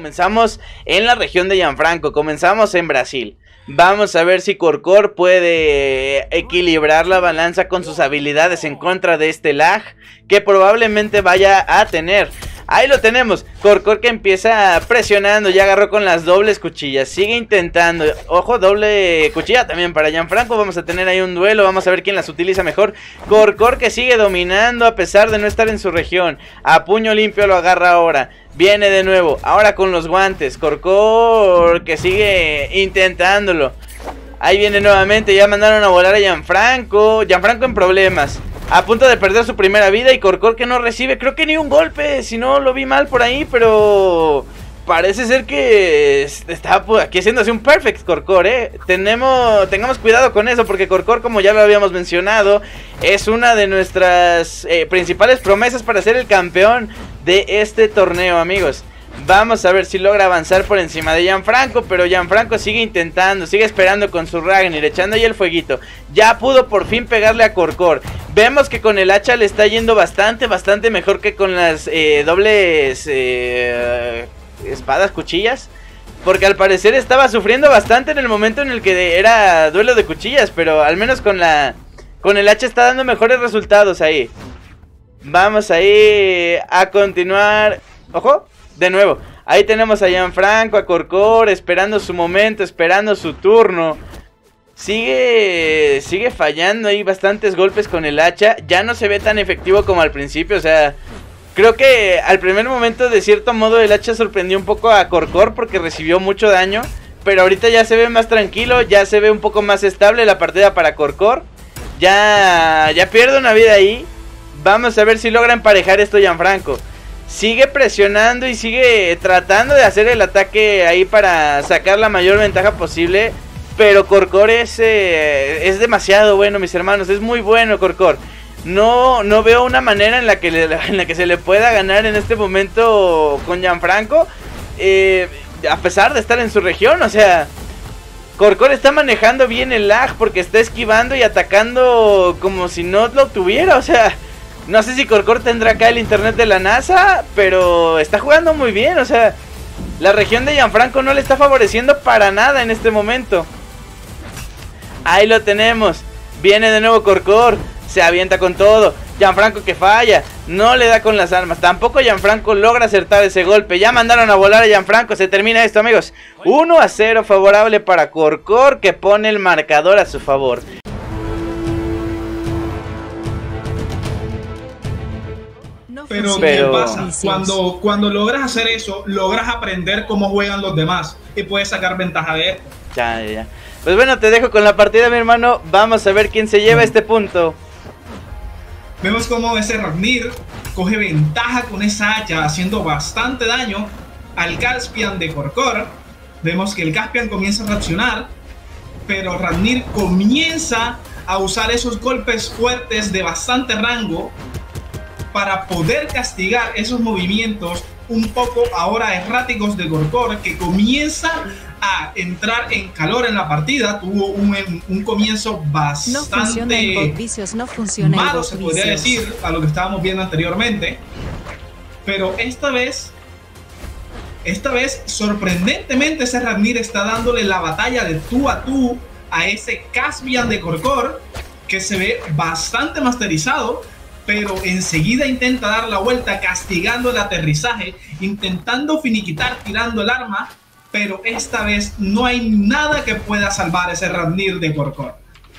comenzamos en la región de Gianfranco, comenzamos en Brasil. Vamos a ver si Corcor puede equilibrar la balanza con sus habilidades en contra de este lag que probablemente vaya a tener. Ahí lo tenemos, Corcor que empieza presionando, ya agarró con las dobles cuchillas, sigue intentando, ojo, doble cuchilla también para Gianfranco, vamos a tener ahí un duelo, vamos a ver quién las utiliza mejor. Corcor que sigue dominando a pesar de no estar en su región, a puño limpio lo agarra ahora, viene de nuevo, ahora con los guantes, Corcor que sigue intentándolo. Ahí viene nuevamente, ya mandaron a volar a Gianfranco, Gianfranco en problemas. A punto de perder su primera vida y Corcor que no recibe, creo que ni un golpe, si no lo vi mal por ahí, pero parece ser que está aquí haciéndose un perfect Corcor, tengamos cuidado con eso porque Corcor, como ya lo habíamos mencionado, es una de nuestras principales promesas para ser el campeón de este torneo, amigos. Vamos a ver si logra avanzar por encima de Gianfranco, pero Gianfranco sigue intentando, sigue esperando con su Ragnir, echando ahí el fueguito. Ya pudo por fin pegarle a Corcor. Vemos que con el hacha le está yendo bastante mejor que con las dobles espadas, cuchillas. Porque al parecer estaba sufriendo bastante en el momento en el que era duelo de cuchillas, pero al menos con el hacha está dando mejores resultados ahí. Vamos ahí a continuar. Ojo. De nuevo, ahí tenemos a Gianfranco, a Corcor, esperando su momento, esperando su turno. Sigue fallando ahí bastantes golpes con el hacha. Ya no se ve tan efectivo como al principio, o sea, creo que al primer momento de cierto modo el hacha sorprendió un poco a Corcor porque recibió mucho daño. Pero ahorita ya se ve más tranquilo, ya se ve un poco más estable la partida para Corcor. Ya pierde una vida ahí. Vamos a ver si logra emparejar esto Gianfranco. Sigue presionando y sigue tratando de hacer el ataque ahí para sacar la mayor ventaja posible. Pero Corcor es demasiado bueno, mis hermanos. Es muy bueno Corcor. No veo una manera en la que se le pueda ganar en este momento con Gianfranco. A pesar de estar en su región, o sea, Corcor está manejando bien el lag porque está esquivando y atacando como si no lo tuviera, o sea... No sé si Corcor tendrá acá el internet de la NASA, pero está jugando muy bien, o sea, la región de Gianfranco no le está favoreciendo para nada en este momento. Ahí lo tenemos, viene de nuevo Corcor, se avienta con todo, Gianfranco que falla, no le da con las armas, tampoco Gianfranco logra acertar ese golpe, ya mandaron a volar a Gianfranco, se termina esto amigos, 1-0 favorable para Corcor que pone el marcador a su favor. Pero ¿qué pasa? Cuando logras hacer eso, logras aprender cómo juegan los demás y puedes sacar ventaja de esto. Ya. Pues bueno, te dejo con la partida, mi hermano. Vamos a ver quién se lleva este punto. Vemos cómo ese Ragnir coge ventaja con esa hacha, haciendo bastante daño al Caspian de Corcor. Vemos que el Caspian comienza a reaccionar, pero Ragnir comienza a usar esos golpes fuertes de bastante rango para poder castigar esos movimientos un poco ahora erráticos de Corcor, que comienza a entrar en calor en la partida. Tuvo un comienzo bastante malo, se podría decir, a lo que estábamos viendo anteriormente. Pero esta vez sorprendentemente ese Ragnir está dándole la batalla de tú a tú a ese Caspian de Corcor, que se ve bastante masterizado. Pero enseguida intenta dar la vuelta castigando el aterrizaje, intentando finiquitar tirando el arma, pero esta vez no hay nada que pueda salvar ese Ragnir de Corcor.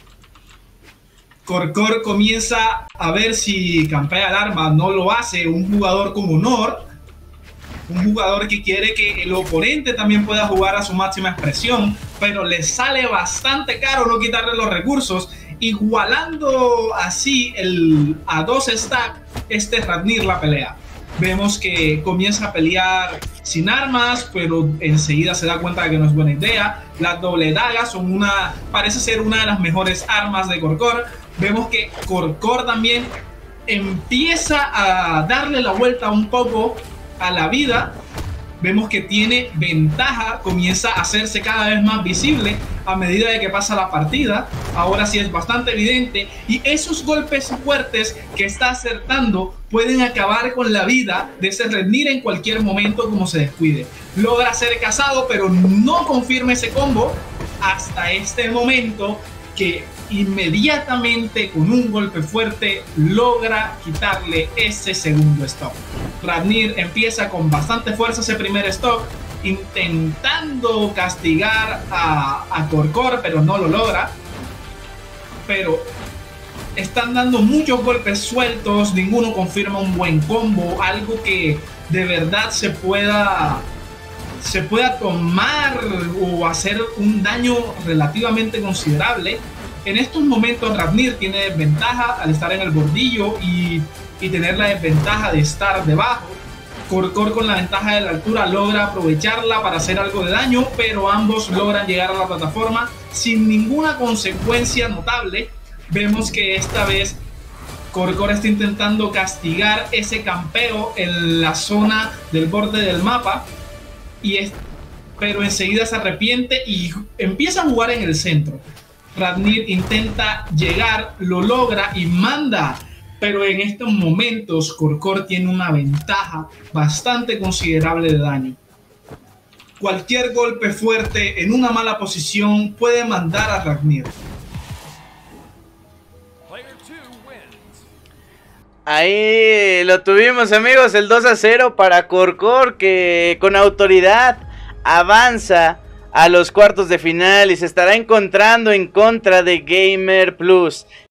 Corcor comienza a ver si campea el arma, no lo hace, un jugador con honor, un jugador que quiere que el oponente también pueda jugar a su máxima expresión, pero le sale bastante caro no quitarle los recursos, igualando así a 2 stack este Ragnir la pelea. Vemos que comienza a pelear sin armas, pero enseguida se da cuenta de que no es buena idea. Las doble dagas son parece ser una de las mejores armas de Corcor. Vemos que Corcor también empieza a darle la vuelta un poco a la vida. Vemos que tiene ventaja, comienza a hacerse cada vez más visible a medida de que pasa la partida. Ahora sí es bastante evidente, y esos golpes fuertes que está acertando pueden acabar con la vida de ese Rednir en cualquier momento como se descuide. Logra ser cazado, pero no confirma ese combo hasta este momento, que inmediatamente con un golpe fuerte logra quitarle ese segundo stock. Rednir empieza con bastante fuerza ese primer stock, intentando castigar a Korkor, pero no lo logra. Pero están dando muchos golpes sueltos, ninguno confirma un buen combo, algo que de verdad se pueda tomar o hacer un daño relativamente considerable. En estos momentos Rednir tiene desventaja al estar en el bordillo y tener la desventaja de estar debajo. Korkor, con la ventaja de la altura, logra aprovecharla para hacer algo de daño, pero ambos logran llegar a la plataforma sin ninguna consecuencia notable. Vemos que esta vez Korkor está intentando castigar ese campeo en la zona del borde del mapa, pero enseguida se arrepiente y empieza a jugar en el centro. Rednir intenta llegar, lo logra y manda, pero en estos momentos Korkor tiene una ventaja bastante considerable de daño. Cualquier golpe fuerte en una mala posición puede mandar a Rednir. Ahí lo tuvimos, amigos, el 2-0 para Korkor, que con autoridad avanza a los cuartos de final y se estará encontrando en contra de Gamer Plus.